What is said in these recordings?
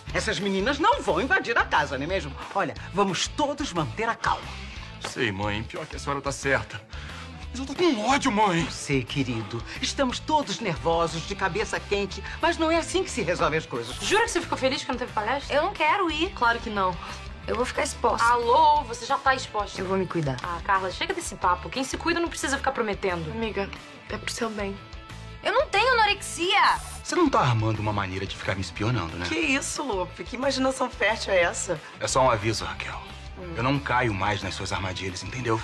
Essas meninas não vão invadir a casa, não é mesmo? Olha, vamos todos manter a calma. Sei, mãe. Pior que a senhora tá certa. Mas eu tô com ódio, mãe. Sei, querido. Estamos todos nervosos, de cabeça quente, mas não é assim que se resolve as coisas. Jura que você ficou feliz que não teve palestra? Eu não quero ir. Claro que não. Eu vou ficar exposta. Alô, você já tá exposta. Eu vou me cuidar. Ah, Carla, chega desse papo. Quem se cuida não precisa ficar prometendo. Amiga, é pro seu bem. Eu não tenho anorexia. Você não tá armando uma maneira de ficar me espionando, né? Que isso, Lupe? Que imaginação fértil é essa? É só um aviso, Raquel. Eu não caio mais nas suas armadilhas, entendeu?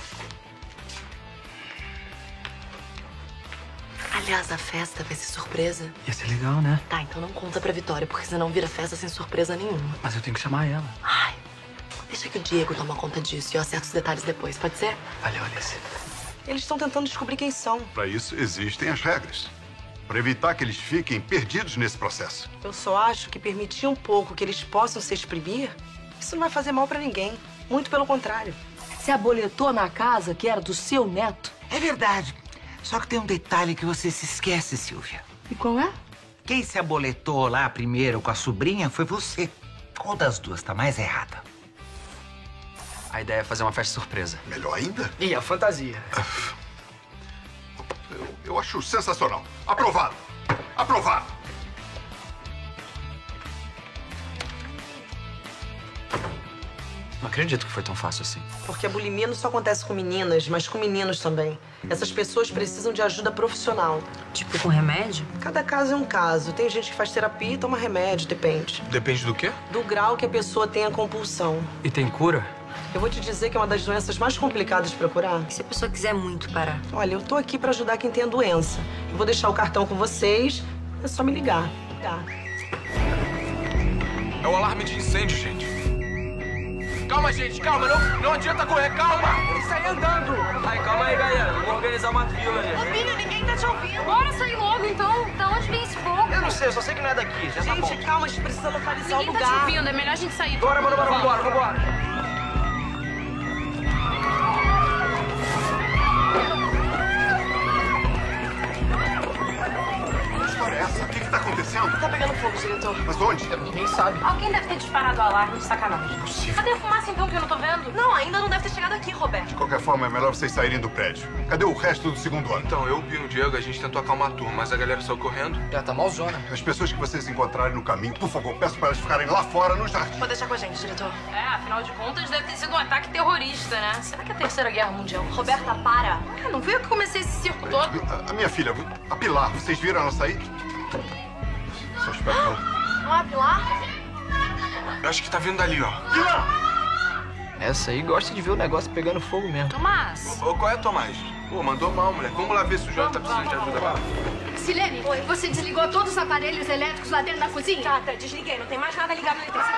Aliás, a festa vai ser surpresa. Ia ser legal, né? Tá, então não conta pra Vitória, porque senão vira festa sem surpresa nenhuma. Mas eu tenho que chamar ela. Ai, deixa que o Diego toma conta disso e eu acerto os detalhes depois, pode ser? Valeu, Alice. Eles estão tentando descobrir quem são. Para isso existem as regras. Para evitar que eles fiquem perdidos nesse processo. Eu só acho que permitir um pouco que eles possam se exprimir, isso não vai fazer mal pra ninguém. Muito pelo contrário. Você aboletou na casa que era do seu neto? É verdade. Só que tem um detalhe que você se esquece, Silvia. E qual é? Quem se aboletou lá primeiro com a sobrinha foi você. Qual das duas tá mais errada? A ideia é fazer uma festa surpresa. Melhor ainda? E a fantasia? Eu acho sensacional. Aprovado. Aprovado. Não acredito que foi tão fácil assim. Porque a bulimia não só acontece com meninas, mas com meninos também. Essas pessoas precisam de ajuda profissional. Tipo, com remédio? Cada caso é um caso. Tem gente que faz terapia e toma remédio, depende. Depende do quê? Do grau que a pessoa tem a compulsão. E tem cura? Eu vou te dizer que é uma das doenças mais complicadas de procurar. E se a pessoa quiser muito parar? Olha, eu tô aqui pra ajudar quem tem a doença. Eu vou deixar o cartão com vocês. É só me ligar. Tá. É o alarme de incêndio, gente. Calma, gente, calma. Não adianta correr, calma. Ele sai andando. Ai, calma aí, galera. Vamos organizar uma fila, gente. Ô, filho, ninguém tá te ouvindo. Bora sair logo, então. Da onde vem esse fogo? Eu não sei, eu só sei que não é daqui. Já tá bom. Gente, calma, a gente precisa localizar Ninguém o tá te lugar. ouvindo, é melhor a gente sair. Bora, vambora. Que história é essa? O que está acontecendo? Tá pegando fogo, diretor. Mas onde? Ninguém sabe. Alguém deve ter disparado o alarme de sacanagem. Cadê a fumaça, então, que eu não tô vendo? Não, ainda não deve ter chegado aqui, Roberto. De qualquer forma, é melhor vocês saírem do prédio. Cadê o resto do segundo ano? Então, eu, o Pio e o Diego, a gente tentou acalmar a turma, mas a galera saiu correndo. Já tá malzona. As pessoas que vocês encontrarem no caminho, por favor, peço para elas ficarem lá fora no jardim. Pode deixar com a gente, diretor. É, afinal de contas, deve ter sido um ataque terrorista, né? Será que é a Terceira Guerra Mundial? Roberta, para. Ah, não fui eu que comecei esse circo todo? A minha filha, a Pilar, vocês viram ela sair? Só espero que ela... Não é Pilar? Eu acho que tá vindo dali, ó. Essa aí gosta de ver o negócio pegando fogo mesmo. Tomás! Ô, qual é, Tomás? Pô, mandou mal, moleque. Vamos lá ver se o Jota tá precisando de ajuda. Vai. Silene, você desligou todos os aparelhos elétricos lá dentro da cozinha? Tá, desliguei. Não tem mais nada ligado na eletricidade.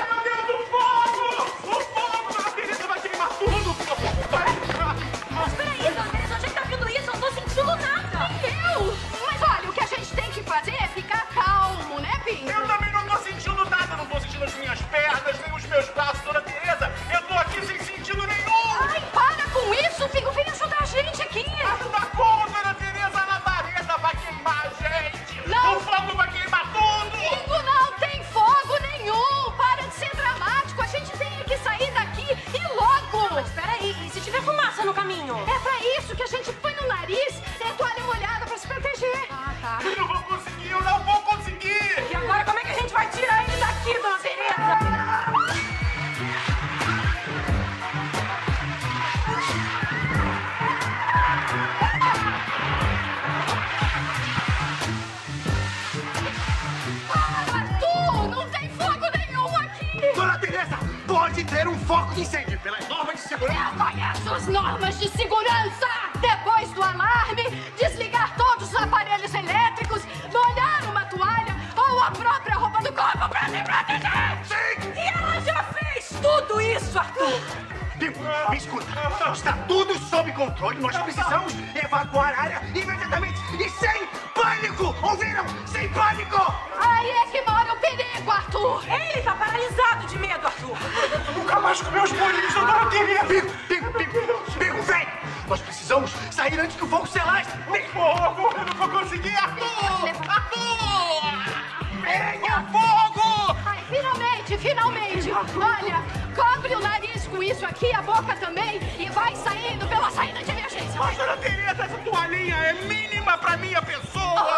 Mas peraí, Vanessa, onde é que tá vindo isso? Eu não tô sentindo nada. Eu? Mas olha, o que a gente tem que fazer é ficar calmo, né, Pinho? Eu também não tô sentindo nada, não tô sentindo as minhas pernas, nem os meus braços, dona Tereza. Eu tô aqui sem sentido nenhum. Ai, para com isso, Pinho. Vem ajudar a gente aqui. Ajuda como, dona Tereza? A labareda vai queimar a gente. Não. O fogo vai queimar tudo. Pinho, não tem fogo nenhum. Para de ser dramático. A gente tem que sair daqui e logo. Mas peraí, e se tiver fumaça no caminho? É pra isso que a gente põe no nariz toalha molhada pra se proteger. Ah, tá. Eu não vou conseguir, eu não vou conseguir. E agora, como é que a gente vai tirar ele daqui, dona Tereza? Arthur, não tem fogo nenhum aqui. Dona Tereza, pode ter um foco de incêndio pelas normas de segurança. Eu conheço as normas de segurança. Depois do alarme, desligar todos os aparelhos elétricos, molhar uma toalha ou a própria roupa do corpo pra me proteger. Sim! E ela já fez tudo isso, Arthur. Pico, me escuta. Está tudo sob controle. Nós precisamos evacuar a área imediatamente e sem pânico. Ouviram? Sem pânico. Aí é que mora o perigo, Arthur. Ele tá paralisado de medo, Arthur. Nunca mais com meus bolinhos, dona Tereza. Pico, vem. Nós precisamos sair antes que o fogo se alastre. Tem fogo. Eu não vou conseguir, Arthur. Arthur! Venha, fogo! Ai, finalmente. Finalmente, finalmente! Olha, cobre o nariz com isso aqui, a boca também, e vai saindo pela saída de emergência. Mas, dona Tereza, essa toalhinha é mínima pra minha pessoa!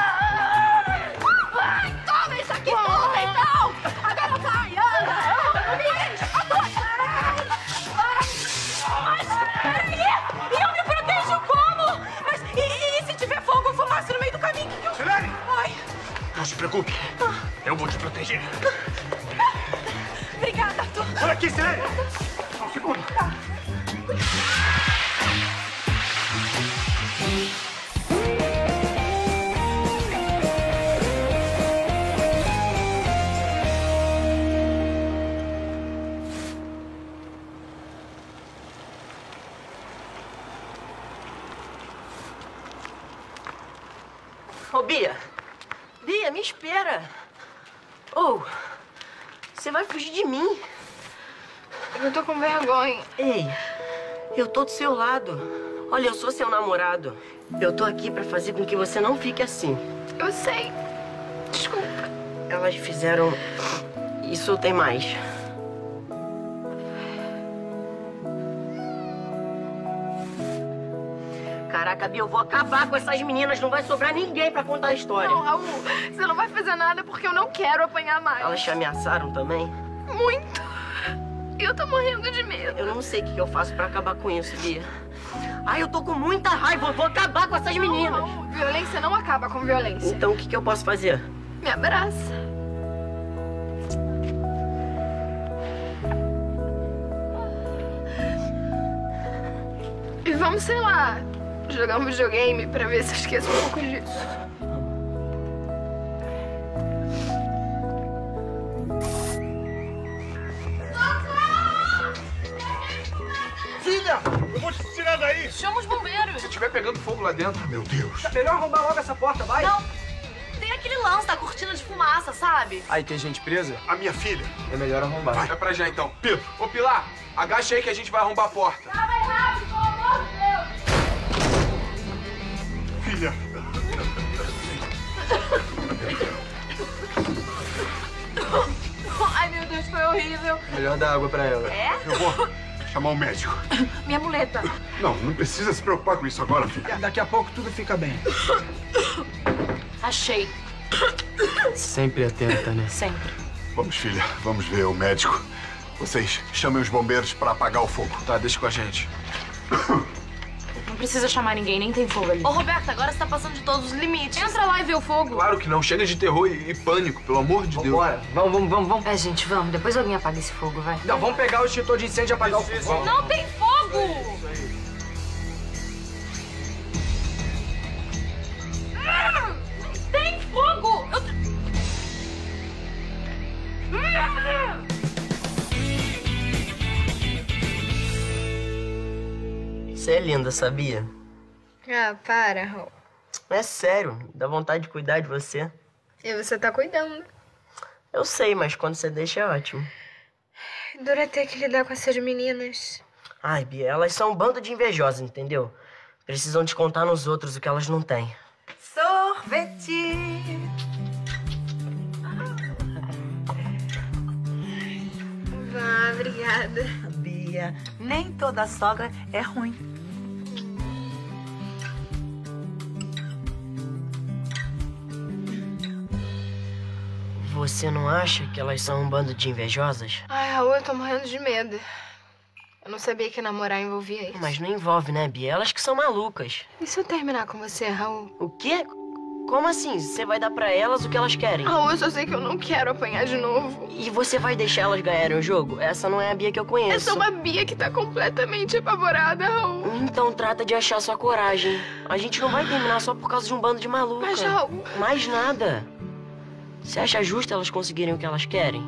Ai, toma isso aqui tudo, então! Agora vai, anda! Me enche a boca! Mas peraí! E eu me protejo como? Mas e se tiver fogo ou fumaça no meio do caminho? Silene! Ai! Não se preocupe, eu vou te proteger. Obrigada, Arthur. Olha aqui, Silene! Só um segundo. Ô, Bia! Bia, me espera! Ô, você vai fugir de mim? Eu tô com vergonha. Ei, eu tô do seu lado. Olha, eu sou seu namorado. Eu tô aqui pra fazer com que você não fique assim. Eu sei. Desculpa. Elas fizeram... Isso tem mais. Caraca, Bia, eu vou acabar com essas meninas. Não vai sobrar ninguém pra contar a história. Não, Raul, você não vai fazer nada porque eu não quero apanhar mais. Elas te ameaçaram também? Muito. Eu tô morrendo de medo. Eu não sei o que eu faço pra acabar com isso, Bia. Ai, eu tô com muita raiva. Eu vou acabar com essas meninas. Não, violência não acaba com violência. Então, o que eu posso fazer? Me abraça. E vamos, sei lá, jogar um videogame pra ver se eu esqueço um pouco disso. Filha, eu vou te tirar daí. Chama os bombeiros. Se tiver pegando fogo lá dentro, Meu Deus. É melhor arrombar logo essa porta, vai. Não, tem aquele lance da cortina de fumaça, sabe? Aí tem gente presa? A minha filha. É melhor arrombar. é pra já então. Pedro. Ô, Pilar, agacha aí que a gente vai arrombar a porta. Vai rápido, pelo amor de Deus! Filha. Ai, meu Deus, foi horrível. Melhor dar água pra ela. É? Eu vou chamar o médico. Minha muleta. Não precisa se preocupar com isso agora, filha. Daqui a pouco tudo fica bem. Achei. Sempre atenta, né? Sempre. Vamos, filha. Vamos ver o médico. Vocês chamem os bombeiros pra apagar o fogo. Tá, deixa com a gente. Não precisa chamar ninguém, nem tem fogo ali. Ô, Roberta, agora você tá passando de todos os limites. Entra lá e vê o fogo. Claro que não. Chega de terror e pânico, pelo amor de Deus. Vambora. Vamos. É, gente, vamos. Depois alguém apaga esse fogo, vai. Não, vamos pegar o extintor de incêndio e apagar o fogo. Não tem fogo! Tem fogo! Você é linda, sabia? Ah, para, Raul. É sério, dá vontade de cuidar de você. E você tá cuidando. Eu sei, mas quando você deixa é ótimo. Dura ter que lidar com essas meninas. Ai, Bia, elas são um bando de invejosas, entendeu? Precisam descontar nos outros o que elas não têm. Sorvete. Vá, obrigada. Bia, nem toda sogra é ruim. Você não acha que elas são um bando de invejosas? Ai, Raul, eu tô morrendo de medo. Eu não sabia que namorar envolvia isso. Mas não envolve, né, Bia? Elas que são malucas. E se eu terminar com você, Raul? O quê? Como assim? Você vai dar pra elas o que elas querem? Raul, eu só sei que eu não quero apanhar de novo. E você vai deixar elas ganharem o jogo? Essa não é a Bia que eu conheço. Essa é uma Bia que tá completamente apavorada, Raul. Então trata de achar sua coragem. A gente não vai terminar só por causa de um bando de maluca. Mas, Raul... Mais nada. Você acha justo elas conseguirem o que elas querem?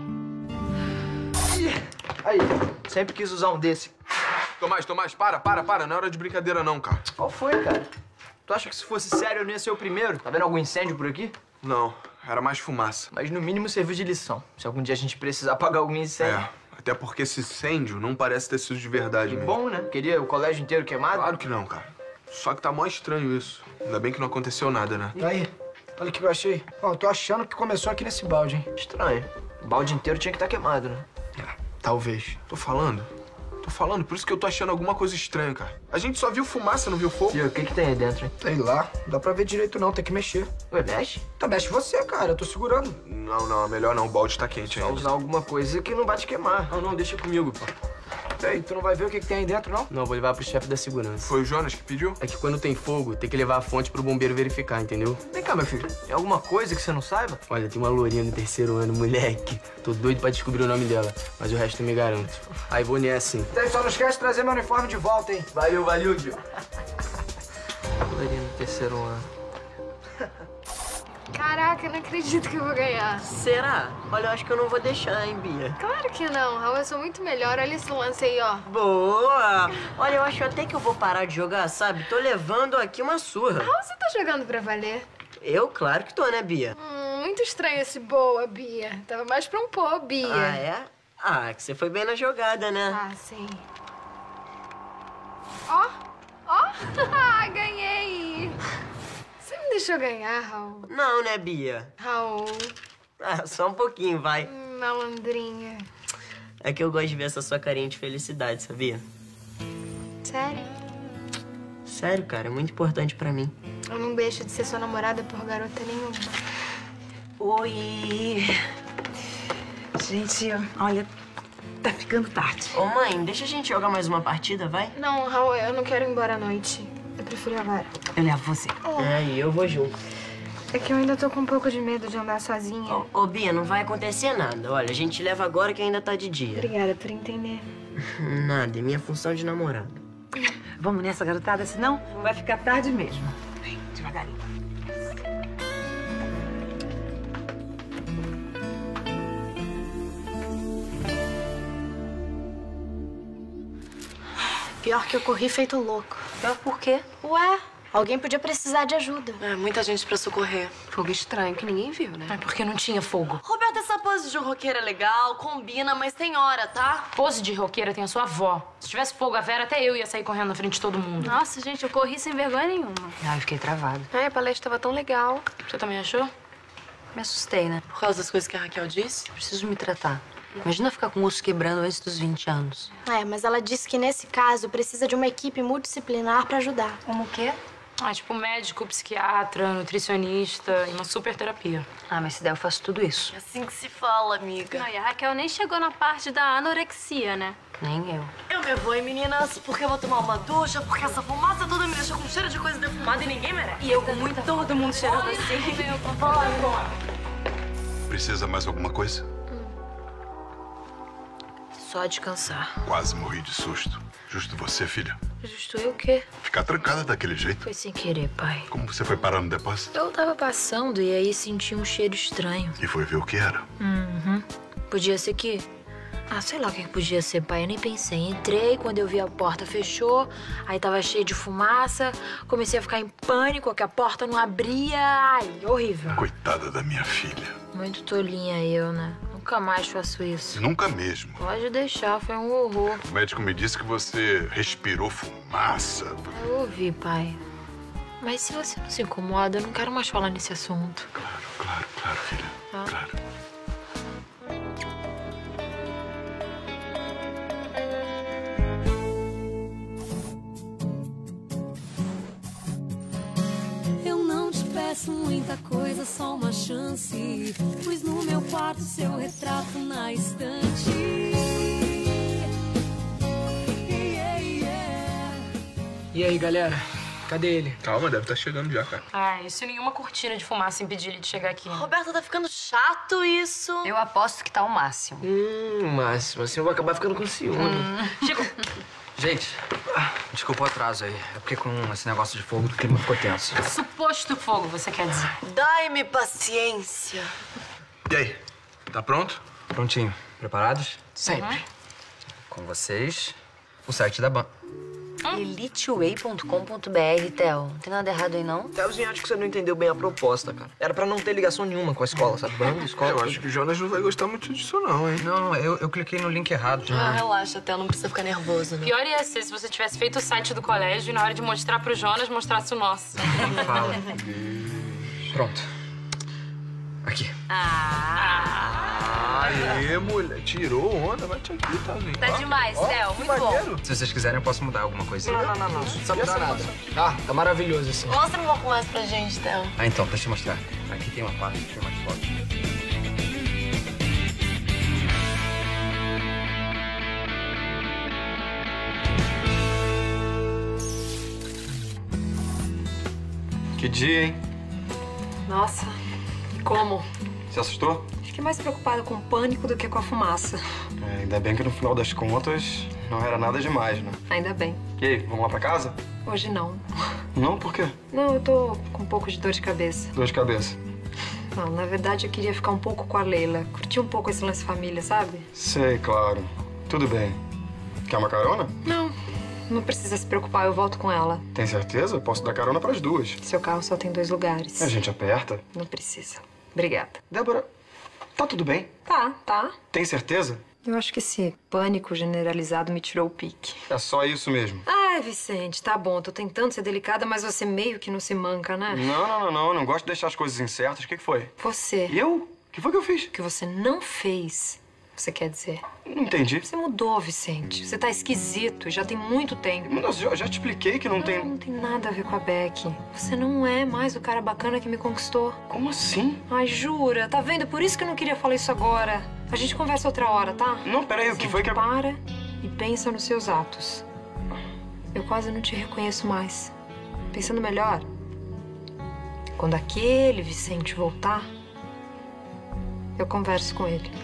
Aí, sempre quis usar um desse. Tomás, para. Não é hora de brincadeira não, cara. Qual foi, cara? Tu acha que se fosse sério eu não ia ser o primeiro? Tá vendo algum incêndio por aqui? Não, era mais fumaça. Mas no mínimo serviu de lição. Se algum dia a gente precisar apagar algum incêndio. É, até porque esse incêndio não parece ter sido de verdade Que mesmo. bom, né? Queria o colégio inteiro queimado? Claro que não, cara. Só que tá mó estranho isso. Ainda bem que não aconteceu nada, né? Tá aí. Olha o que eu achei. Ó, eu tô achando que começou aqui nesse balde, hein? Estranho. O balde inteiro tinha que estar queimado, né? Talvez. Tô falando, por isso que eu tô achando alguma coisa estranha, cara. A gente só viu fumaça, não viu fogo. E o que tem aí dentro, hein? Sei lá, não dá pra ver direito não, tem que mexer. Ué, mexe? Tá, mexe você, cara, eu tô segurando. Não, melhor não, o balde tá quente Só ainda. usar alguma coisa que não vai te queimar. Não, deixa comigo, pô. Ei, tu não vai ver o que tem aí dentro, não? Não, vou levar pro chefe da segurança. Foi o Jonas que pediu? É que quando tem fogo, tem que levar a fonte pro bombeiro verificar, entendeu? Vem cá, meu filho. Tem alguma coisa que você não saiba? Olha, tem uma lourinha no 3º ano, moleque. Tô doido pra descobrir o nome dela, mas o resto eu me garanto. Aí vou nessa, hein? Só não esquece de trazer meu uniforme de volta, hein? Valeu, Gil. Lourinha no 3º ano. Caraca, eu não acredito que eu vou ganhar. Será? Olha, eu acho que eu não vou deixar, hein, Bia? Claro que não, Raul. Eu sou muito melhor. Olha esse lance aí, ó. Boa! Olha, eu acho até que eu vou parar de jogar, sabe? Tô levando aqui uma surra. Raul, você tá jogando pra valer? Eu? Claro que tô, né, Bia? Muito estranho esse boa, Bia. Tava mais pra um pô, Bia. Ah, é? Ah, que você foi bem na jogada, né? Ah, sim. Ó, ganhei. Você me deixou ganhar, Raul. Não, né, Bia? Raul. Ah, só um pouquinho, vai. Malandrinha. É que eu gosto de ver essa sua carinha de felicidade, sabia? Sério? Sério, cara, é muito importante pra mim. Eu não deixo de ser sua namorada por garota nenhuma. Oi. Gente, olha, tá ficando tarde. Ô, mãe, deixa a gente jogar mais uma partida, vai? Não, Raul, eu não quero ir embora à noite. Eu prefiro agora. Eu levo você. E eu vou junto. É que eu ainda tô com um pouco de medo de andar sozinha. Ô, Bia, não vai acontecer nada. Olha, a gente leva agora que ainda tá de dia. Obrigada por entender. Nada, é minha função de namorado. Vamos nessa, garotada, senão vai ficar tarde mesmo. Vem, devagarinho. Pior que eu corri feito louco. Pior por quê? Ué, alguém podia precisar de ajuda. É, muita gente pra socorrer. Fogo estranho que ninguém viu, né? É porque não tinha fogo. Roberta, essa pose de roqueira é legal, combina, mas tem hora, tá? Pose de roqueira tem a sua avó. Se tivesse fogo a Vera, até eu ia sair correndo na frente de todo mundo. Nossa, gente, eu corri sem vergonha nenhuma. Ai, fiquei travada. Ai, a palestra tava tão legal. Você também achou? Me assustei, né? Por causa das coisas que a Raquel disse? Preciso me tratar. Imagina ficar com o osso quebrando antes dos 20 anos. É, mas ela disse que nesse caso precisa de uma equipe multidisciplinar pra ajudar. Como o quê? Tipo médico, psiquiatra, nutricionista e uma super terapia. Ah, mas se der, eu faço tudo isso. É assim que se fala, amiga. Não, e a Raquel nem chegou na parte da anorexia, né? Nem eu. Eu me vou, hein, meninas? Porque eu vou tomar uma ducha, porque essa fumaça toda me deixa com cheiro de coisa defumada e ninguém merece. E eu com muito todo mundo cheirando assim. Precisa mais alguma coisa? Só descansar. Quase morri de susto. Justo você, filha. Justo eu o quê? Ficar trancada daquele jeito. Foi sem querer, pai. Como você foi parar no depósito? Eu tava passando e aí senti um cheiro estranho. E foi ver o que era. Podia ser que... Ah, sei lá o que podia ser, pai. Eu nem pensei. Entrei, quando eu vi a porta fechou, aí tava cheio de fumaça. Comecei a ficar em pânico, que a porta não abria. Ai, horrível. Coitada da minha filha. Muito tolinha eu, né? Nunca mais faço isso. Nunca mesmo. Pode deixar, foi um horror. O médico me disse que você respirou fumaça. Eu ouvi, pai. Mas se você não se incomoda, eu não quero mais falar nesse assunto. Claro, filha. Tá? Claro. Eu não te peço muita coisa, só uma chance. Pus no meu quarto seu retrato na estante. E aí, galera? Cadê ele? Calma, deve estar chegando já, cara. Isso nenhuma cortina de fumaça impedir ele de chegar aqui. Roberta, tá ficando chato isso. Eu aposto que tá o máximo. Máximo, assim eu vou acabar ficando com ciúme. Chico! Gente, desculpa o atraso aí. É porque com esse negócio de fogo o clima ficou tenso. Suposto fogo, você quer dizer? Dai-me paciência. E aí, tá pronto? Prontinho. Preparados? Sempre. Com vocês, o site da banda. Eliteway.com.br, Theo. Não tem nada errado aí, não? Thelzinho, acho que você não entendeu bem a proposta, cara. Era pra não ter ligação nenhuma com a escola, sabe? Banda, escola... Eu acho que o Jonas não vai gostar muito disso não, hein? Não, eu cliquei no link errado. Relaxa, Theo, não precisa ficar nervoso, né? Pior ia ser se você tivesse feito o site do colégio e na hora de mostrar pro Jonas, mostrasse o nosso. Nem fala. Pronto. Aqui. Ai, Aê, mulher. Tirou onda, bate aqui, tá vendo? Tá demais, Theo. Muito bom. Se vocês quiserem, eu posso mudar alguma coisinha. Não. Não precisa mudar nada. Tá maravilhoso assim. Mostra um pouco mais pra gente, Theo. Ah, então, deixa eu mostrar. Aqui tem uma parte que é mais forte. Que dia, hein? Nossa, e como? Se assustou? Fiquei mais preocupada com o pânico do que com a fumaça. Ainda bem que no final das contas não era nada demais, né? Ainda bem. E aí, vamos lá pra casa? Hoje não. Não? Por quê? Não, eu tô com um pouco de dor de cabeça. Dor de cabeça. Não, na verdade eu queria ficar um pouco com a Leila. Curtir um pouco esse lance família, sabe? Sei, claro. Tudo bem. Quer uma carona? Não precisa se preocupar, eu volto com ela. Tem certeza? Posso dar carona pras duas. Seu carro só tem 2 lugares. A gente aperta. Não precisa. Obrigada. Débora, tá tudo bem? Tá. Tem certeza? Eu acho que esse pânico generalizado me tirou o pique. É só isso mesmo. Ai, Vicente, tá bom. Tô tentando ser delicada, mas você meio que não se manca, né? Não. Não gosto de deixar as coisas incertas. O que foi? Você. Eu? O que foi que eu fiz? O que você não fez, você quer dizer? Não entendi. Você mudou, Vicente. Você tá esquisito. Já tem muito tempo. Mas eu já te expliquei que não tem... Não tem nada a ver com a Beck. Você não é mais o cara bacana que me conquistou. Como assim? Ai, jura? Tá vendo? Por isso que eu não queria falar isso agora. A gente conversa outra hora, tá? Não, peraí. O que foi que... Para e pensa nos seus atos. Eu quase não te reconheço mais. Pensando melhor, quando aquele Vicente voltar, eu converso com ele.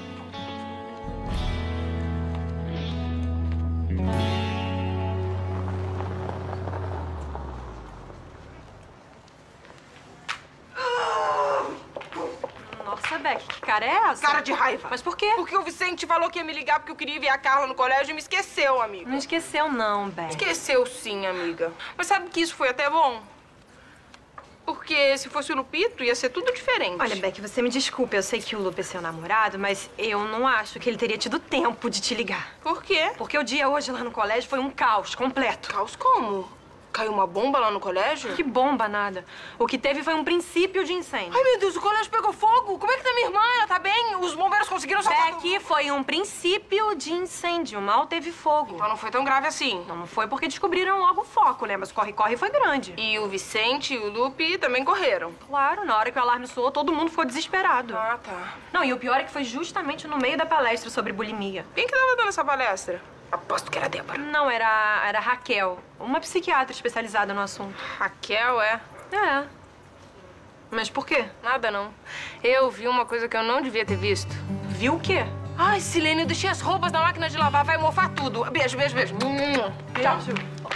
Nossa, Beck, que cara é essa? Cara de raiva. Mas por quê? Porque o Vicente falou que ia me ligar porque eu queria ver a Carla no colégio e me esqueceu, amiga. Não esqueceu não, Beck. Esqueceu sim, amiga. Mas sabe que isso foi até bom? Porque se fosse o Lupito, ia ser tudo diferente. Olha, Beck, você me desculpe. Eu sei que o Lupe é seu namorado, mas eu não acho que ele teria tido tempo de te ligar. Por quê? Porque o dia hoje lá no colégio foi um caos completo. Caos como? Caiu uma bomba lá no colégio? Que bomba, nada. O que teve foi um princípio de incêndio. Ai, meu Deus, o colégio pegou fogo? Como é que tá minha irmã? Ela tá bem? Os bombeiros conseguiram salvar... Beck, foi um princípio de incêndio. Mal teve fogo. Então não foi tão grave assim? Não foi porque descobriram logo o foco, né? Mas corre-corre foi grande. E o Vicente e o Lupe também correram? Claro, na hora que o alarme soou, todo mundo ficou desesperado. Ah, tá. Não, e o pior é que foi justamente no meio da palestra sobre bulimia. Quem que tava dando essa palestra? Aposto que era a Débora. Não, era a Raquel, uma psiquiatra especializada no assunto. Raquel, é? É. Mas por quê? Nada, não. Eu vi uma coisa que eu não devia ter visto. Viu o quê? Ai, Silene, eu deixei as roupas na máquina de lavar, vai mofar tudo. Beijo. Tchau.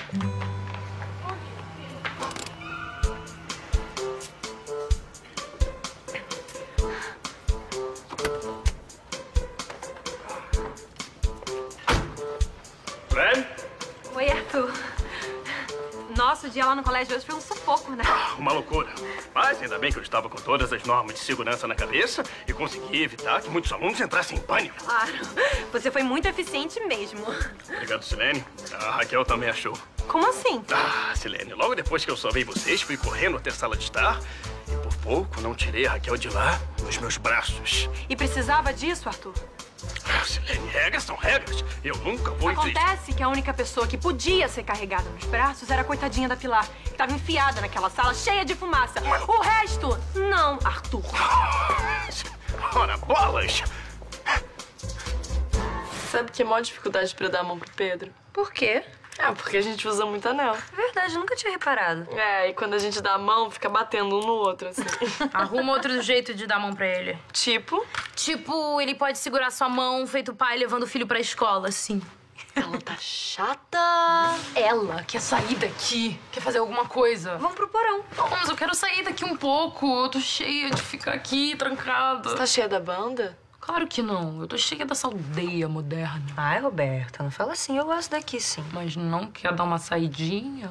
Oi, Arthur. Nossa, o dia lá no colégio hoje foi um sufoco, né? Uma loucura. Mas ainda bem que eu estava com todas as normas de segurança na cabeça e consegui evitar que muitos alunos entrassem em pânico. Claro. Você foi muito eficiente mesmo. Obrigado, Silene. A Raquel também achou. Como assim? Silene, logo depois que eu salvei vocês, fui correndo até a sala de estar e por pouco não tirei a Raquel de lá nos meus braços. E precisava disso, Arthur? Silene, regras são regras. Eu nunca vou... Acontece que a única pessoa que podia ser carregada nos braços era a coitadinha da Pilar, que estava enfiada naquela sala cheia de fumaça. O resto, não, Arthur. Ora, bolas! Sabe que é maior dificuldade pra eu dar a mão pro Pedro? Por quê? Porque a gente usa muito anel. Verdade, nunca tinha reparado. É, e quando a gente dá a mão, fica batendo um no outro, assim. Arruma outro jeito de dar a mão pra ele. Tipo? Tipo, ele pode segurar sua mão, feito pai levando o filho pra escola, assim. Ela tá chata. Ela quer sair daqui, quer fazer alguma coisa. Vamos pro porão. Não, mas eu quero sair daqui um pouco. Eu tô cheia de ficar aqui, trancada. Você tá cheia da banda? Claro que não. Eu tô cheia dessa aldeia moderna. Ai, Roberta, não fala assim. Eu gosto daqui, sim. Mas não quer dar uma saidinha?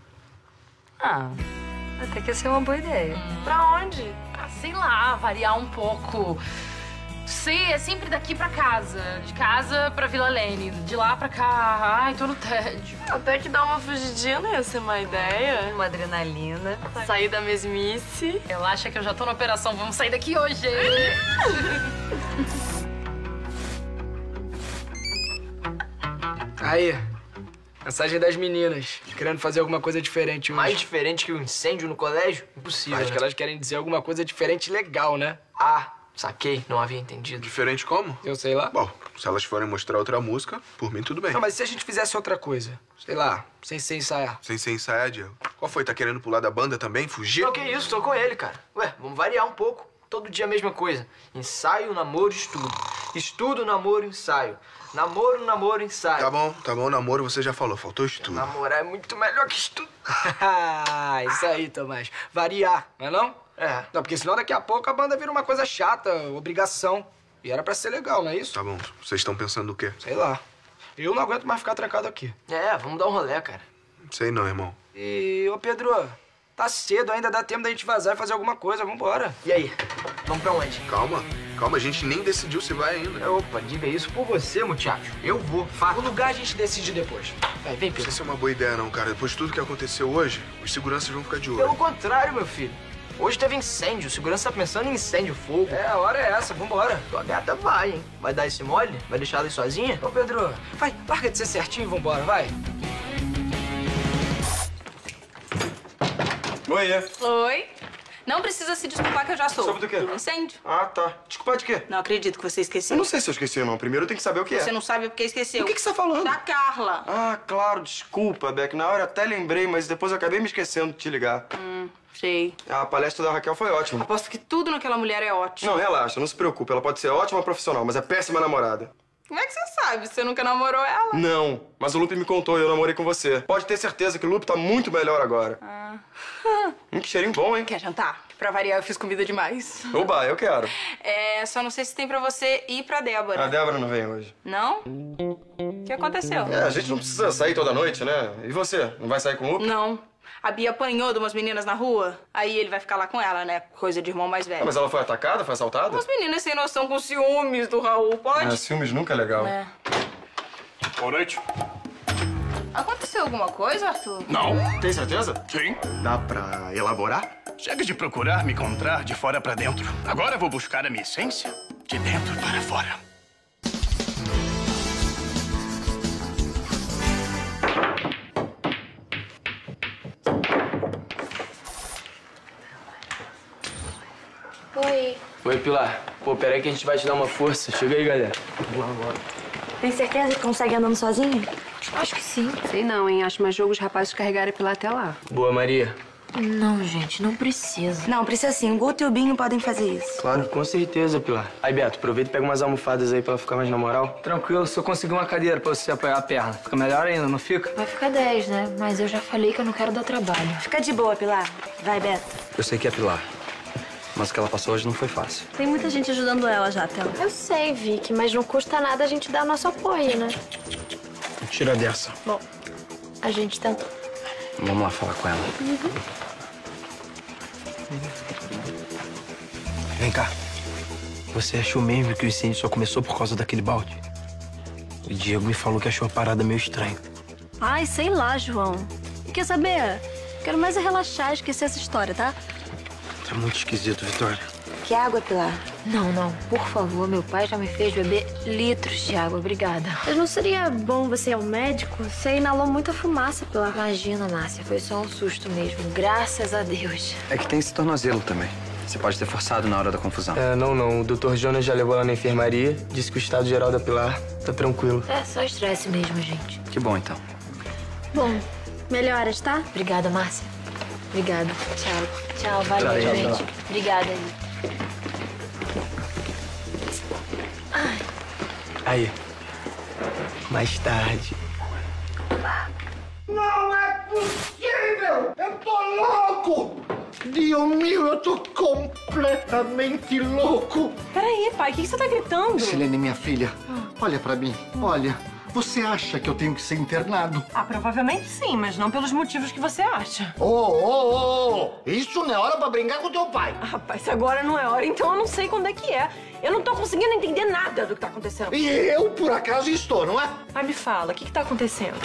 Até que ia ser uma boa ideia. Pra onde? Sei lá, variar um pouco. Sei, é sempre daqui pra casa. De casa pra Vila Lene. De lá pra cá. Ai, tô no tédio. Até que dar uma fugidinha não ia ser uma ideia. Uma adrenalina. Sair da mesmice. Relaxa que eu já tô na operação. Vamos sair daqui hoje. Aí, mensagem das meninas, querendo fazer alguma coisa diferente hoje. Mais diferente que um incêndio no colégio? Impossível, Acho né? que elas querem dizer alguma coisa diferente legal, né? Ah, saquei. Não havia entendido. Diferente como? Eu sei lá. Bom, se elas forem mostrar outra música, por mim tudo bem. Não, mas e se a gente fizesse outra coisa? Sei lá, sem ensaiar. Sem ser ensaiar, Diego. Qual foi? Tá querendo pular da banda também? Fugir? Não, que isso, tô com ele, cara. Ué, vamos variar um pouco. Todo dia a mesma coisa. Ensaio, namoro, estudo. Estudo, namoro, ensaio. Namoro, namoro, ensaio. Tá bom, namoro você já falou, faltou estudo. Namorar é muito melhor que estudo. Isso aí, Tomás. Variar, não é não? É. Não, porque senão daqui a pouco a banda vira uma coisa chata, obrigação. E era pra ser legal, não é isso? Tá bom, vocês estão pensando o quê? Sei lá. Eu não aguento mais ficar trancado aqui. É, vamos dar um rolê, cara. Sei não, irmão. E, ô Pedro, tá cedo, ainda dá tempo da gente vazar e fazer alguma coisa, vambora. E aí? Vamos pra onde? Calma, a gente nem decidiu se vai ainda. Opa, diga isso por você, muchacho. Eu vou, fato. O lugar a gente decide depois. Vai, vem, Pedro. Não sei se é uma boa ideia não, cara. Depois de tudo que aconteceu hoje, os seguranças vão ficar de olho. Pelo contrário, meu filho. Hoje teve incêndio, o segurança tá pensando em incêndio, fogo. É, a hora é essa, vambora. Tua gata vai, hein? Vai dar esse mole? Vai deixar ela aí sozinha? Ô, Pedro, vai, larga de ser certinho e vambora, vai. Oi. Oi? Não precisa se desculpar que eu já sou. Sobre do quê? Do incêndio. Ah, tá. Desculpa de quê? Não acredito que você esqueceu. Eu não sei se eu esqueci ou não. Primeiro eu tenho que saber o que Você é. não sabe porque esqueceu. O que você tá falando? Da Carla. Ah, claro. Desculpa, Beck. Na hora eu até lembrei, mas depois eu acabei me esquecendo de te ligar. Sei. A palestra da Raquel foi ótima. Aposto que tudo naquela mulher é ótimo. Não, relaxa. Não se preocupe. Ela pode ser ótima profissional, mas é péssima namorada. Como é que você sabe? Você nunca namorou ela? Não. Mas o Lupe me contou e eu namorei com você. Pode ter certeza que o Lupe tá muito melhor agora. Que cheirinho bom, hein? Quer jantar? Pra variar, eu fiz comida demais. Oba, eu quero. Só não sei se tem pra você ir pra Débora. A Débora não vem hoje. Não? O que aconteceu? A gente não precisa sair toda noite, né? E você? Não vai sair com o Lupe? Não. A Bia apanhou de umas meninas na rua, aí ele vai ficar lá com ela, né? Coisa de irmão mais velho. Mas ela foi atacada? Foi assaltada? Umas meninas sem noção com ciúmes do Raul, pode? Ciúmes nunca é legal. Boa noite. Aconteceu alguma coisa, Arthur? Não. Tem certeza? Sim. Dá pra elaborar? Chega de procurar me encontrar de fora pra dentro. Agora eu vou buscar a minha essência de dentro para fora. Oi. Oi, Pilar. Pô, peraí que a gente vai te dar uma força. Chega aí, galera. Tem certeza que consegue andando sozinho? Acho que sim. Sei não, hein? Acho mais jogo os rapazes carregarem pela até lá. Boa, Maria. Não, gente, não precisa. Não, precisa sim. O Guto e o Binho podem fazer isso. Claro, com certeza, Pilar. Aí, Beto, aproveita e pega umas almofadas aí pra ela ficar mais na moral. Tranquilo, se eu conseguir uma cadeira pra você apoiar a perna, fica melhor ainda, não fica? Vai ficar 10, né? Mas eu já falei que eu não quero dar trabalho. Fica de boa, Pilar. Vai, Beto. Eu sei que é Pilar, mas o que ela passou hoje não foi fácil. Tem muita gente ajudando ela já, Théo. Eu sei, Vicky, mas não custa nada a gente dar nosso apoio, né? Tira dessa. Bom, a gente tentou. Vamos lá falar com ela. Vem cá. Você achou mesmo que o incêndio só começou por causa daquele balde? O Diego me falou que achou a parada meio estranha. Ai, sei lá, João. E quer saber? Quero mais é relaxar e esquecer essa história, tá? Tá muito esquisito, Vitória. Que água, Pilar? Não, não. Por favor, meu pai já me fez beber litros de água. Obrigada. Mas não seria bom você ir ao médico? Você inalou muita fumaça, Pilar. Imagina, Márcia. Foi só um susto mesmo. Graças a Deus. É que tem esse tornozelo também. Você pode ter forçado na hora da confusão. Não. O Dr. Jonas já levou ela na enfermaria, disse que o estado geral da Pilar tá tranquilo. É só estresse mesmo, gente. Que bom, então. Bom, melhoras, tá? Obrigada, Márcia. Obrigada. Tchau. Tchau, valeu, Tchau, gente. tchau. Obrigada aí. Aí. Mais tarde. Não é possível! Eu tô louco! Dio mio, eu tô completamente louco! Peraí, pai, o que você tá gritando? Silene, minha filha, olha pra mim. Olha, você acha que eu tenho que ser internado? Ah, provavelmente sim, mas não pelos motivos que você acha. Isso não é hora pra brincar com teu pai. Ah, rapaz, se agora não é hora, então eu não sei quando é que é. Eu não tô conseguindo entender nada do que tá acontecendo. E eu, por acaso, estou, não é? Pai, me fala, o que tá acontecendo?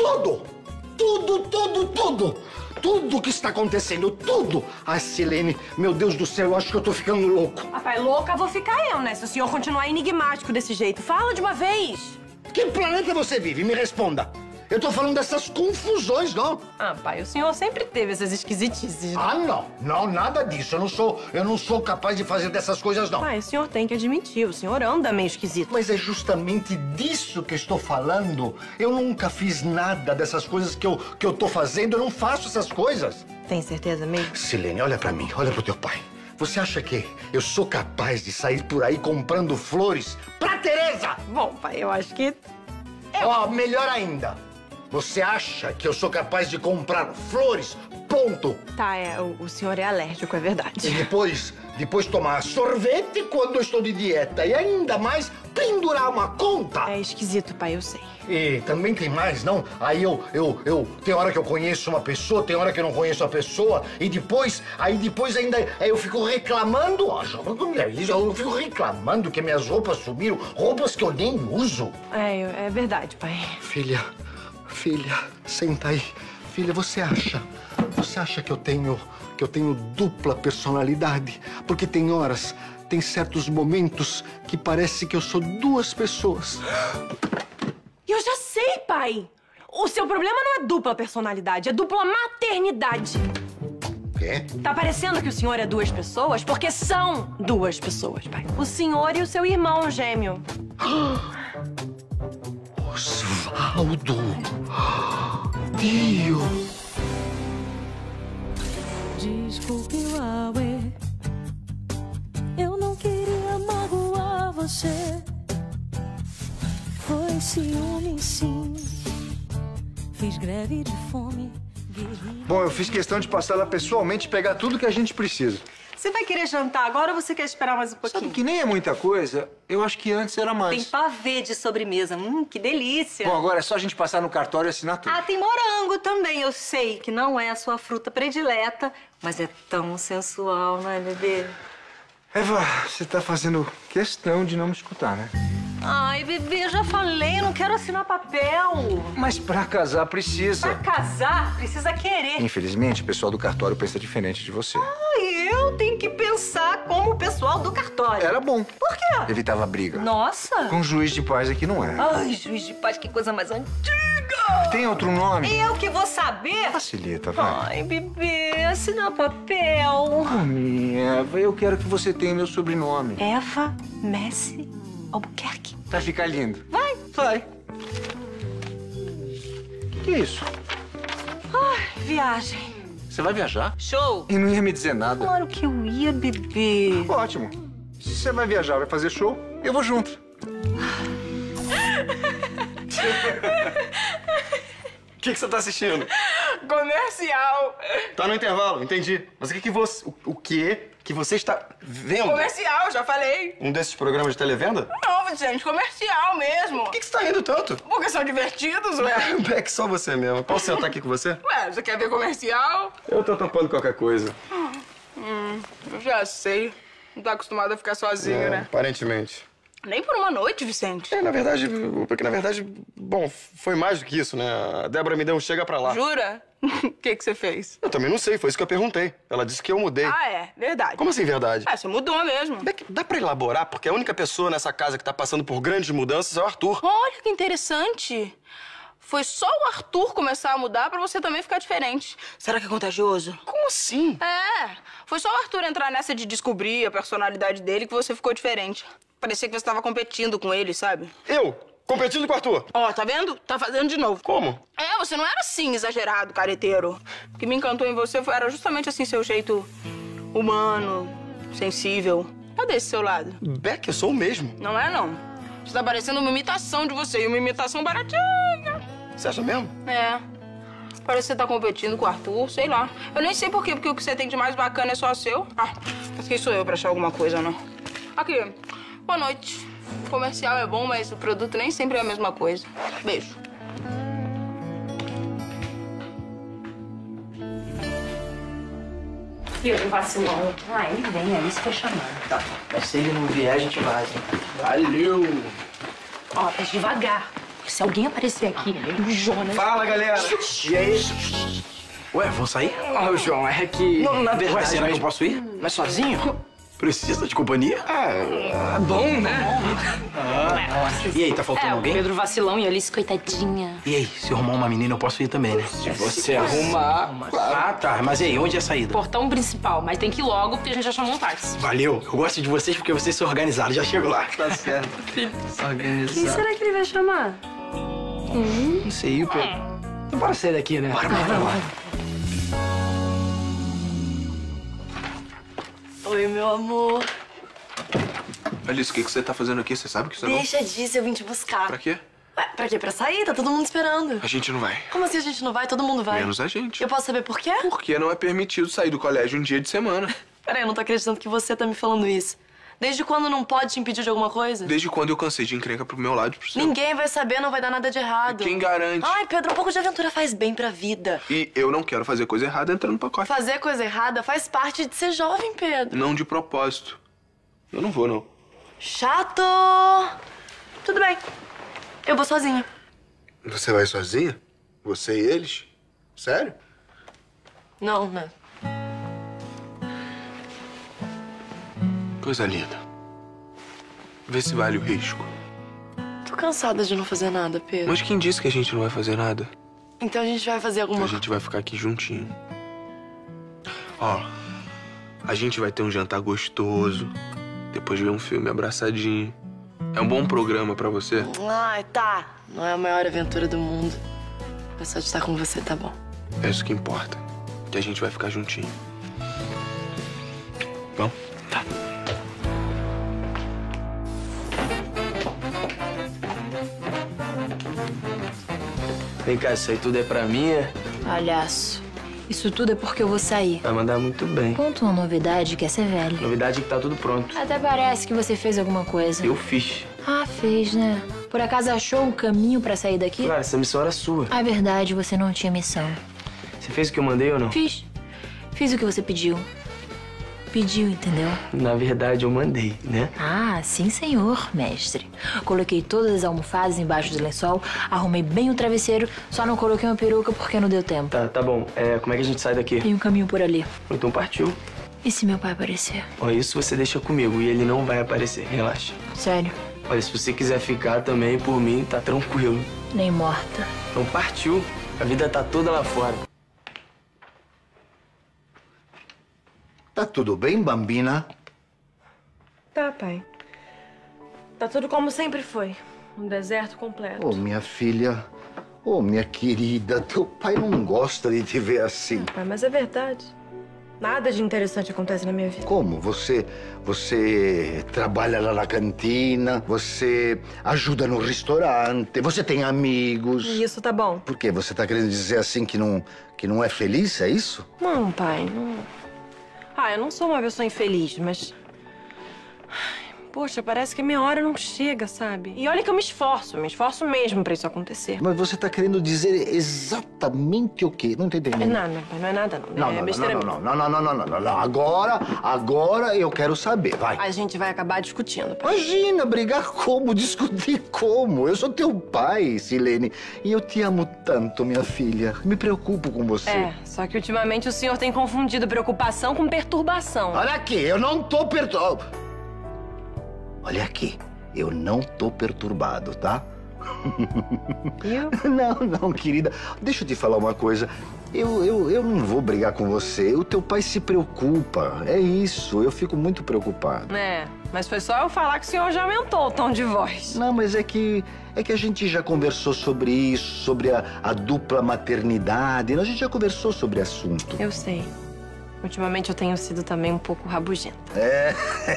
Tudo que está acontecendo, tudo! Ai, Silene, meu Deus do céu, eu acho que eu tô ficando louco. Papai, louca vou ficar eu, né? Se o senhor continuar enigmático desse jeito. Fala de uma vez! Que planeta você vive? Me responda. Eu tô falando dessas confusões, não. Ah, pai, o senhor sempre teve essas esquisitices. Ah, não. Não, nada disso. Eu não sou capaz de fazer dessas coisas, não. Pai, o senhor tem que admitir, o senhor anda meio esquisito. Mas é justamente disso que eu estou falando. Eu nunca fiz nada dessas coisas que eu tô fazendo. Eu não faço essas coisas. Tem certeza mesmo? Silene, olha pra mim. Olha pro teu pai. Você acha que eu sou capaz de sair por aí comprando flores pra Tereza? Bom, pai, eu acho que... Ó, melhor ainda. Você acha que eu sou capaz de comprar flores? Ponto. Tá, o senhor é alérgico, é verdade. E depois tomar sorvete quando eu estou de dieta. E ainda mais pendurar uma conta. É esquisito, pai, eu sei. E também tem mais, não? Aí tem hora que eu conheço uma pessoa, tem hora que eu não conheço a pessoa. E depois ainda eu fico reclamando. Ó, eu fico reclamando que minhas roupas sumiram. Roupas que eu nem uso. É verdade, pai. Filha, senta aí. Filha, você acha que eu tenho dupla personalidade? Porque tem horas, tem certos momentos que parece que eu sou duas pessoas. Eu já sei, pai. O seu problema não é dupla personalidade, é dupla maternidade. Quê? Tá parecendo que o senhor é duas pessoas porque são duas pessoas, pai. O senhor e o seu irmão gêmeo. Osvaldo! Dio! Desculpe, Uauê, eu não queria magoar você. Foi ciúme, sim. Fiz greve de fome. Bom, eu fiz questão de passar lá pessoalmente e pegar tudo que a gente precisa. Você vai querer jantar agora ou você quer esperar mais um pouquinho? Sabe que nem é muita coisa, eu acho que antes era mais. Tem pavê de sobremesa. Que delícia. Bom, agora é só a gente passar no cartório e assinar tudo. Ah, tem morango também. Eu sei que não é a sua fruta predileta, mas é tão sensual, não é, bebê? Eva, você tá fazendo questão de não me escutar, né? Ai, bebê, já falei, eu não quero assinar papel. Mas pra casar precisa. Pra casar, precisa querer. Infelizmente, o pessoal do cartório pensa diferente de você. Ai, eu tenho que pensar como o pessoal do cartório. Era bom. Por quê? Evitava briga. Nossa. Com juiz de paz aqui não é. Ai, juiz de paz, que coisa mais antiga. Tem outro nome? Eu que vou saber. Facilita, vai. Ai, bebê, assinar papel. Eva, eu quero que você tenha meu sobrenome. Eva Messi Albuquerque. Vai ficar lindo. Vai. Vai. Que é isso? Ai, viagem. Você vai viajar? Show. E não ia me dizer nada. Claro que eu ia, bebê. Ótimo. Se você vai viajar, vai fazer show, eu vou junto. O que você tá assistindo? Comercial. Tá no intervalo, entendi. Mas o que você está vendo? Comercial, já falei. Um desses programas de televenda? Não, gente, comercial mesmo. Por que você tá rindo tanto? Porque são divertidos, ué. É que só você mesmo. Posso sentar aqui com você? Ué, você quer ver comercial? Eu tô topando qualquer coisa. Eu já sei. Não tá acostumado a ficar sozinho, né? Aparentemente. Nem por uma noite, Vicente. Na verdade, bom, foi mais do que isso, né? A Débora me deu um chega pra lá. Jura? O que você fez? Eu também não sei, foi isso que eu perguntei. Ela disse que eu mudei. Ah, é? Verdade. Como assim, verdade? Ah, você mudou mesmo. Dá pra elaborar? Porque a única pessoa nessa casa que tá passando por grandes mudanças é o Arthur. Olha que interessante. Foi só o Arthur começar a mudar pra você também ficar diferente. Será que é contagioso? Como assim? É. Foi só o Arthur entrar nessa de descobrir a personalidade dele que você ficou diferente. Parecia que você estava competindo com ele, sabe? Eu? Competindo com o Arthur? Ó, tá vendo? Tá fazendo de novo. Como? É, você não era assim, exagerado, careteiro. O que me encantou em você era justamente assim, seu jeito humano, sensível. Cadê esse seu lado? Beck, eu sou o mesmo. Não é, não. Você tá parecendo uma imitação de você, e uma imitação baratinha. Você acha mesmo? É. Parece que você tá competindo com o Arthur, sei lá. Eu nem sei por quê, porque o que você tem de mais bacana é só seu. Ah, mas quem sou eu pra achar alguma coisa, não? Aqui, boa noite. O comercial é bom, mas o produto nem sempre é a mesma coisa. Beijo. E o vacilão? Ah, ele vem, ali se foi chamando. Tá, mas se ele não vier, a gente vaza. Valeu! Ó, tá devagar. Se alguém aparecer aqui, o Jonas... Fala, galera! E aí? Ué, vão sair? Ô, João, é que... Não, na verdade... Ué, será que eu posso ir? Mas sozinho? Precisa de companhia? É bom, né? E aí, tá faltando alguém? O Pedro vacilão e a Alice, coitadinha. E aí, se eu arrumar uma menina, eu posso ir também, né? Se você arrumar... Claro. Ah, tá. Mas e aí, onde é a saída? Portão principal, mas tem que ir logo, porque a gente já chamou um táxi. Valeu. Eu gosto de vocês porque vocês são organizados. Já chego lá. Tá certo. Se organizado. Quem será que ele vai chamar? Não sei, Pedro. Então bora sair daqui, né? Bora. Oi, meu amor. Alice, o que você tá fazendo aqui? Você sabe que você não... Deixa disso, eu vim te buscar. Pra quê? Ué, pra quê? Pra sair? Tá todo mundo esperando. A gente não vai. Como assim a gente não vai? Todo mundo vai. Menos a gente. Eu posso saber por quê? Porque não é permitido sair do colégio um dia de semana. Peraí, eu não tô acreditando que você tá me falando isso. Desde quando não pode te impedir de alguma coisa? Desde quando eu cansei de encrenca pro meu lado e pro seu. Ninguém vai saber, não vai dar nada de errado. Quem garante? Ai, Pedro, um pouco de aventura faz bem pra vida. E eu não quero fazer coisa errada entrando no pacote. Fazer coisa errada faz parte de ser jovem, Pedro. Não de propósito. Eu não vou, não. Chato! Tudo bem. Eu vou sozinha. Você vai sozinha? Você e eles? Sério? Não, né? Coisa linda. Vê se vale o risco. Tô cansada de não fazer nada, Pedro. Mas quem disse que a gente não vai fazer nada? Então a gente vai fazer alguma coisa. A gente vai ficar aqui juntinho. Ó, a gente vai ter um jantar gostoso. Depois ver um filme abraçadinho. É um bom programa pra você? Ai, tá. Não é a maior aventura do mundo. Mas só de estar com você tá bom. É isso que importa. Que a gente vai ficar juntinho. Vamos? Tá. Vem cá, isso aí tudo é pra mim, é? Palhaço. Isso tudo é porque eu vou sair. Vai mandar muito bem. Conta uma novidade que essa é velha. Novidade é que tá tudo pronto. Até parece que você fez alguma coisa. Eu fiz. Ah, fez, né? Por acaso achou um caminho pra sair daqui? Claro, essa missão era sua. Ah, verdade, você não tinha missão. Você fez o que eu mandei ou não? Fiz. Fiz o que você pediu. Pediu, entendeu? Na verdade, eu mandei, né? Ah, sim, senhor, mestre. Coloquei todas as almofadas embaixo do lençol, arrumei bem o travesseiro, só não coloquei uma peruca porque não deu tempo. Tá bom. Como é que a gente sai daqui? Tem um caminho por ali. Então partiu. E se meu pai aparecer? Ó, isso você deixa comigo e ele não vai aparecer, relaxa. Sério? Olha, se você quiser ficar também, por mim, tá tranquilo. Nem morta. Então partiu. A vida tá toda lá fora. Tá tudo bem, bambina? Tá, pai. Tá tudo como sempre foi. Um deserto completo. Oh, minha filha. Oh, minha querida. Teu pai não gosta de te ver assim. Pai, mas é verdade. Nada de interessante acontece na minha vida. Como? Você trabalha lá na cantina, você ajuda no restaurante, você tem amigos. E isso tá bom. Por quê? Você tá querendo dizer assim que não é feliz, é isso? Não, pai, não... Ah, eu não sou uma pessoa infeliz, mas... Poxa, parece que a minha hora não chega, sabe? E olha que eu me esforço mesmo pra isso acontecer. Mas você tá querendo dizer exatamente o quê? Não tô entendendo. Não é nada, não. É besteira minha. Não. Agora eu quero saber, vai. A gente vai acabar discutindo, pai. Imagina, brigar como? Discutir como? Eu sou teu pai, Silene. E eu te amo tanto, minha filha. Me preocupo com você. É, só que ultimamente o senhor tem confundido preocupação com perturbação. Olha aqui, eu não tô perturbado. Olha aqui, eu não tô perturbado, tá? Eu? Não, querida. Deixa eu te falar uma coisa. Eu não vou brigar com você. O teu pai se preocupa. É isso, eu fico muito preocupado. É, mas foi só eu falar que o senhor já aumentou o tom de voz. Não, mas é que a gente já conversou sobre isso, sobre a dupla maternidade. A gente já conversou sobre o assunto. Eu sei. Ultimamente eu tenho sido também um pouco rabugenta. É.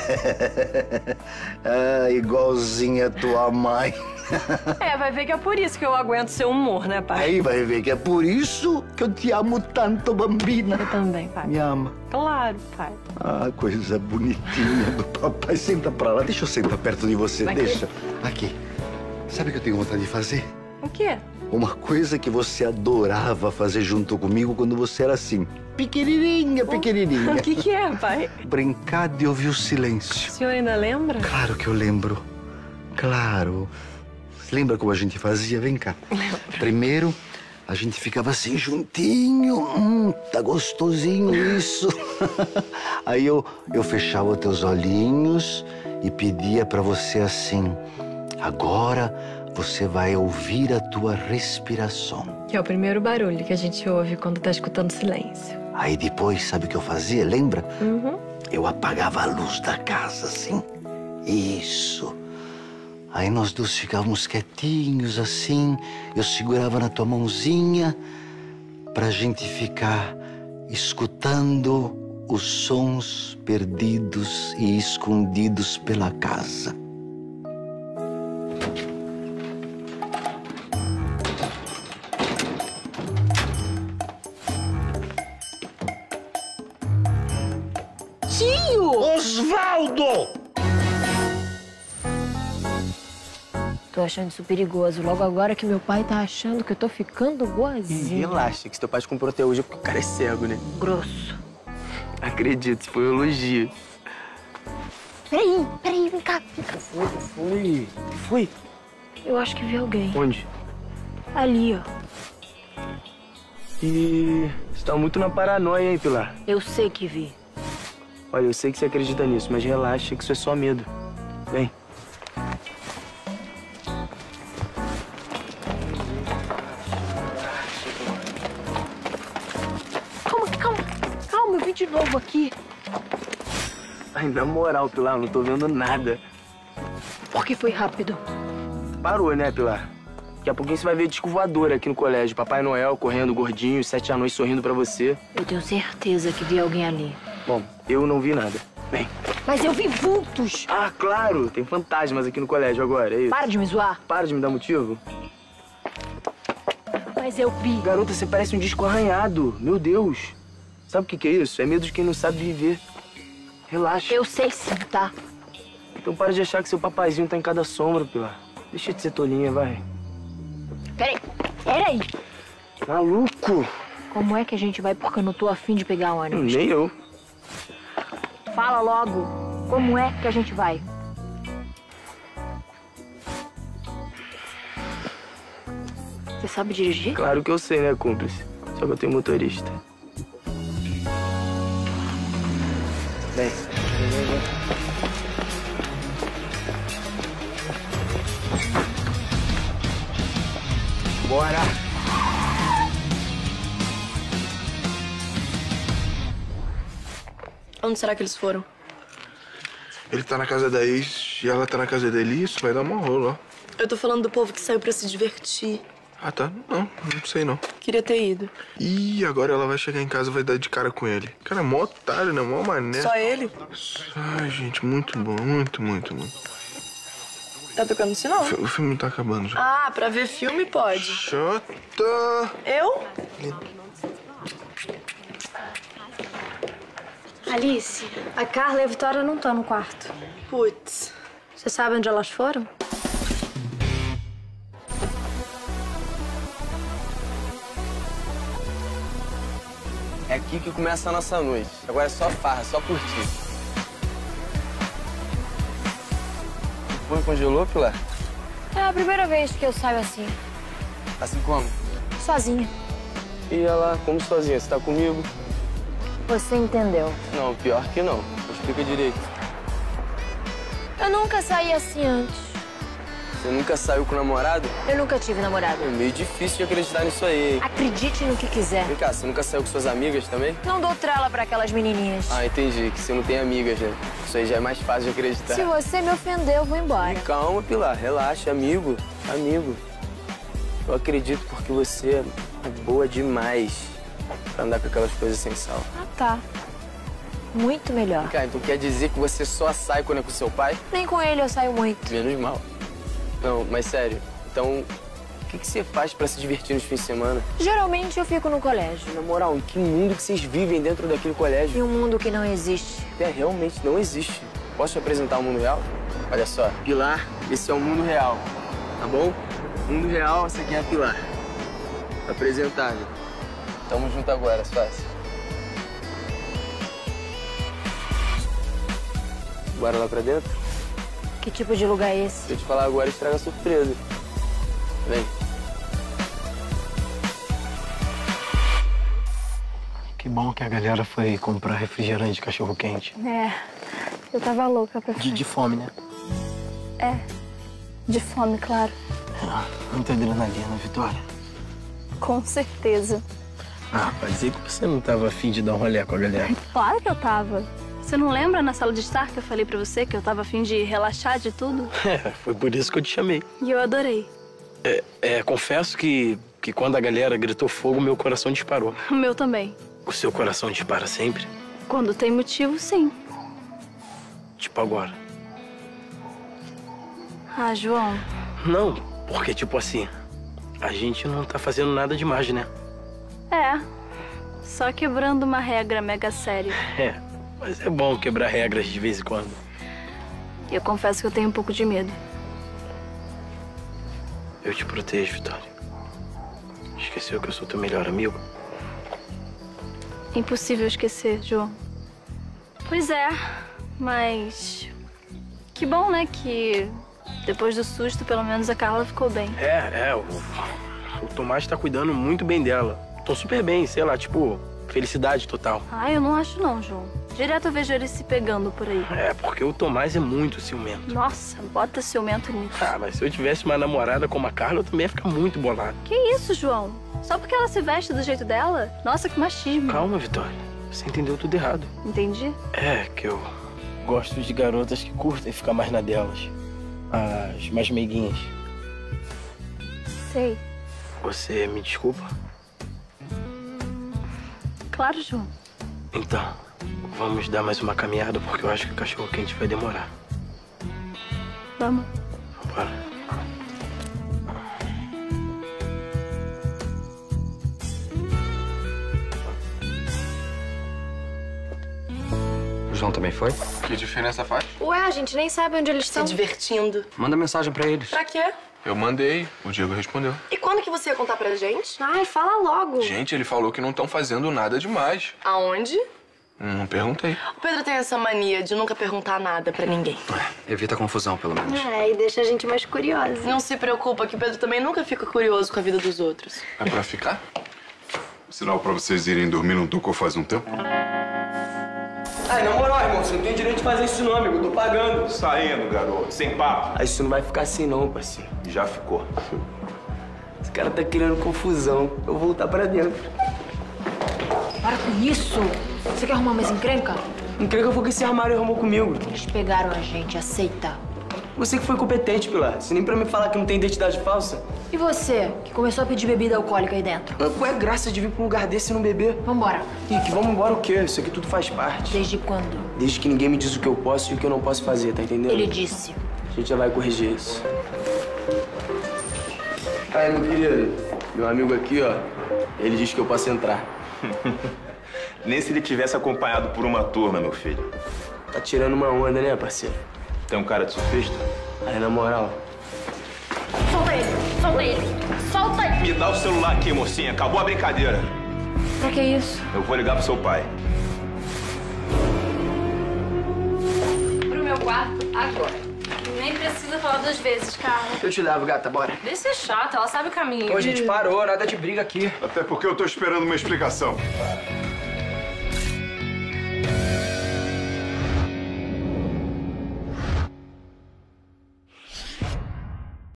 Igualzinha a tua mãe. É, vai ver que é por isso que eu aguento seu humor, né, pai? Aí vai ver que é por isso que eu te amo tanto, bambina. Eu também, pai. Me ama. Claro, pai. Ah, coisa bonitinha do papai. Senta pra lá. Deixa eu sentar perto de você. Aqui. Deixa. Aqui. Sabe o que eu tenho vontade de fazer? O quê? Uma coisa que você adorava fazer junto comigo quando você era assim, pequenininha. O que é, pai? Brincar de ouvir o silêncio. O senhor ainda lembra? Claro que eu lembro. Claro. Lembra como a gente fazia? Vem cá. Lembro. Primeiro, a gente ficava assim juntinho. Tá gostosinho isso. Aí eu fechava os teus olhinhos e pedia pra você assim... Agora você vai ouvir a tua respiração. Que é o primeiro barulho que a gente ouve quando tá escutando silêncio. Aí depois, sabe o que eu fazia? Lembra? Uhum. Eu apagava a luz da casa, assim. Isso. Aí nós dois ficávamos quietinhos, assim. Eu segurava na tua mãozinha pra gente ficar escutando os sons perdidos e escondidos pela casa. Tio! Osvaldo! Tô achando isso perigoso. Logo agora que meu pai tá achando que eu tô ficando boazinha. Relaxa, que seu pai te comprou até hoje porque o cara é cego, né? Grosso. Acredito, isso foi um elogio. Peraí, vem cá. Foi. Eu acho que vi alguém. Onde? Ali, ó. E você tá muito na paranoia, hein, Pilar? Eu sei que vi. Olha, eu sei que você acredita nisso, mas relaxa que isso é só medo. Vem. Calma, eu vim de novo aqui. Ai, na moral, Pilar, não tô vendo nada. Por que foi rápido? Parou, né, Pilar? Daqui a pouquinho você vai ver disco voador aqui no colégio. Papai Noel correndo, gordinho, 7 anões sorrindo pra você. Eu tenho certeza que vi alguém ali. Bom, eu não vi nada. Vem. Mas eu vi vultos. Ah, claro! Tem fantasmas aqui no colégio agora, é isso? Para de me zoar. Para de me dar motivo. Mas eu vi. Garota, você parece um disco arranhado. Meu Deus. Sabe o que é isso? É medo de quem não sabe viver. Relaxa. Eu sei sim, tá? Então para de achar que seu papazinho tá em cada sombra, Pilar. Deixa de ser tolinha, vai. Peraí. Maluco. Como é que a gente vai porque eu não tô afim de pegar ônibus? Nem eu. Fala logo. Como é que a gente vai? Você sabe dirigir? Claro que eu sei, né, cúmplice? Só que eu tenho motorista. Vem. Bora! Onde será que eles foram? Ele tá na casa da ex e ela tá na casa dele. Isso vai dar uma rola, ó. Eu tô falando do povo que saiu pra se divertir. Ah, tá? Não sei não. Queria ter ido. Ih, agora ela vai chegar em casa e vai dar de cara com ele. Cara, é mó otário, né? Mó mané. Só ele? Ai, gente, muito bom. Muito. Tá tocando sinal? O filme tá acabando já. Ah, pra ver filme pode. Chata! Eu? Alice, a Carla e a Vitória não estão no quarto. Putz. Você sabe onde elas foram? É aqui que começa a nossa noite. Agora é só farra, só curtir. Foi, congelou, Pilar? É a primeira vez que eu saio assim. Assim como? Sozinha. E ela, como sozinha? Você tá comigo? Você entendeu. Não, pior que não. Explica direito. Eu nunca saí assim antes. Você nunca saiu com o namorado? Eu nunca tive namorado. É meio difícil de acreditar nisso aí, hein? Acredite no que quiser. Vem cá, você nunca saiu com suas amigas também? Não dou trela pra aquelas menininhas. Ah, entendi. Que você não tem amigas, né? Isso aí já é mais fácil de acreditar. Se você me ofender, eu vou embora. Calma, Pilar. Relaxa, amigo. Eu acredito porque você é boa demais pra andar com aquelas coisas sem sal. Ah, tá. Muito melhor. Cara, então quer dizer que você só sai quando é com seu pai? Nem com ele eu saio muito. Menos mal. Não, mas sério. Então, o que você faz pra se divertir nos fins de semana? Geralmente eu fico no colégio. Na moral, em que mundo que vocês vivem dentro daquele colégio? E um mundo que não existe. É, realmente não existe. Posso te apresentar o mundo real? Olha só, Pilar, esse é o mundo real, tá bom? Mundo real, essa aqui é a Pilar. Apresentável. Tamo junto agora, Suácia. Bora lá pra dentro? Que tipo de lugar é esse? Se eu te falar agora, estraga a surpresa. Vem. Que bom que a galera foi comprar refrigerante de cachorro-quente. É, eu tava louca pra sair. De fome, né? É. De fome, claro. Muita adrenalina, Vitória. Com certeza. Ah, pra dizer que você não tava afim de dar um rolê com a galera. Claro que eu tava. Você não lembra na sala de estar que eu falei pra você que eu tava afim de relaxar de tudo? Foi por isso que eu te chamei. E eu adorei. Confesso que quando a galera gritou fogo, meu coração disparou. O meu também. O seu coração dispara sempre? Quando tem motivo, sim. Tipo agora. Ah, João. Não, porque tipo assim, a gente não tá fazendo nada demais, né? Só quebrando uma regra mega séria. Mas é bom quebrar regras de vez em quando. E eu confesso que eu tenho um pouco de medo. Eu te protejo, Vitória. Esqueceu que eu sou teu melhor amigo? Impossível esquecer, João. Pois é, mas... Que bom, né, que depois do susto, pelo menos a Carla ficou bem. O Tomás tá cuidando muito bem dela. Tô super bem, sei lá, tipo, felicidade total. Ah, eu não acho não, João. Direto eu vejo ele se pegando por aí. Porque o Tomás é muito ciumento. Nossa, bota ciumento nisso. Ah, mas se eu tivesse uma namorada como a Carla, eu também ia ficar muito bolado. Que isso, João? Só porque ela se veste do jeito dela? Nossa, que machismo. Calma, Vitória. Você entendeu tudo errado. Entendi? Que eu gosto de garotas que curtem ficar mais na delas. As mais meiguinhas. Sei. Você me desculpa? Claro, João. Então, vamos dar mais uma caminhada, porque eu acho que o cachorro-quente vai demorar. Vamos. Bora. O João também foi? Que diferença faz? Ué, a gente nem sabe onde eles estão. Se divertindo. Manda mensagem pra eles. Pra quê? Eu mandei, o Diego respondeu. E quando que você ia contar pra gente? Ai, fala logo. Gente, ele falou que não estão fazendo nada demais. Aonde? Não perguntei. O Pedro tem essa mania de nunca perguntar nada pra ninguém. Evita a confusão, pelo menos. E deixa a gente mais curiosa. Não se preocupa que o Pedro também nunca fica curioso com a vida dos outros. É pra ficar? Sinal pra vocês irem dormir não tocou faz um tempo? Ai, na moral, irmão, você não tem direito de fazer isso não, amigo. Eu tô pagando. Saindo, garoto. Sem papo. Ah, isso não vai ficar assim não, parceiro. Já ficou. Esse cara tá criando confusão. Eu vou voltar pra dentro. Para com isso! Você quer arrumar mais encrenca? Encrenca foi que esse armário arrumou comigo. Eles pegaram a gente, aceita. Você que foi competente, Pilar. Você nem pra me falar que não tem identidade falsa. E você, que começou a pedir bebida alcoólica aí dentro? Qual é a graça de vir pra um lugar desse e não beber? Vambora. E que vamos embora o quê? Isso aqui tudo faz parte. Desde quando? Desde que ninguém me diz o que eu posso e o que eu não posso fazer, tá entendendo? Ele disse. A gente já vai corrigir isso. Aí, meu querido, meu amigo aqui, ó, ele diz que eu posso entrar. Nem se ele tivesse acompanhado por uma turma, meu filho. Tá tirando uma onda, né, parceiro? Tem um cara de surfista? Aí, na moral... Solta ele! Solta ele! Solta ele! Me dá o celular aqui, mocinha. Acabou a brincadeira. Pra que isso? Eu vou ligar pro seu pai. Pro meu quarto, agora. Nem precisa falar 2 vezes, cara. Eu te levo, gata, bora. Deixa ser chata, ela sabe o caminho. Pô, gente, parou. Nada de briga aqui. Até porque eu tô esperando uma explicação.